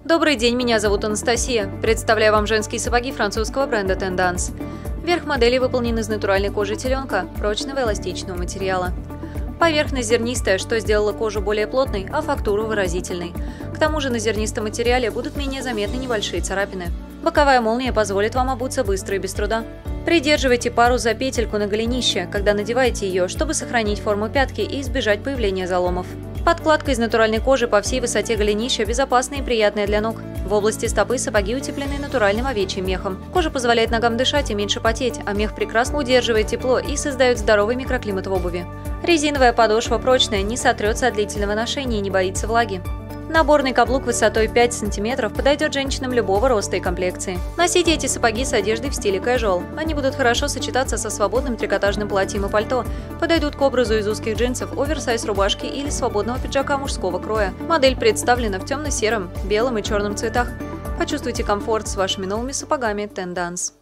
Добрый день, меня зовут Анастасия. Представляю вам женские сапоги французского бренда Tendance. Верх модели выполнен из натуральной кожи теленка, прочного эластичного материала. Поверхность зернистая, что сделало кожу более плотной, а фактуру выразительной. К тому же на зернистом материале будут менее заметны небольшие царапины. Боковая молния позволит вам обуться быстро и без труда. Придерживайте пару за петельку на голенище, когда надеваете ее, чтобы сохранить форму пятки и избежать появления заломов. Подкладка из натуральной кожи по всей высоте голенища безопасная и приятная для ног. В области стопы сапоги утеплены натуральным овечьим мехом. Кожа позволяет ногам дышать и меньше потеть, а мех прекрасно удерживает тепло и создает здоровый микроклимат в обуви. Резиновая подошва прочная, не сотрется от длительного ношения и не боится влаги. Наборный каблук высотой 5 см подойдет женщинам любого роста и комплекции. Носите эти сапоги с одеждой в стиле casual. Они будут хорошо сочетаться со свободным трикотажным платьем и пальто, подойдут к образу из узких джинсов, оверсайз рубашки или свободного пиджака мужского кроя. Модель представлена в темно-сером, белом и черном цветах. Почувствуйте комфорт с вашими новыми сапогами Tendance.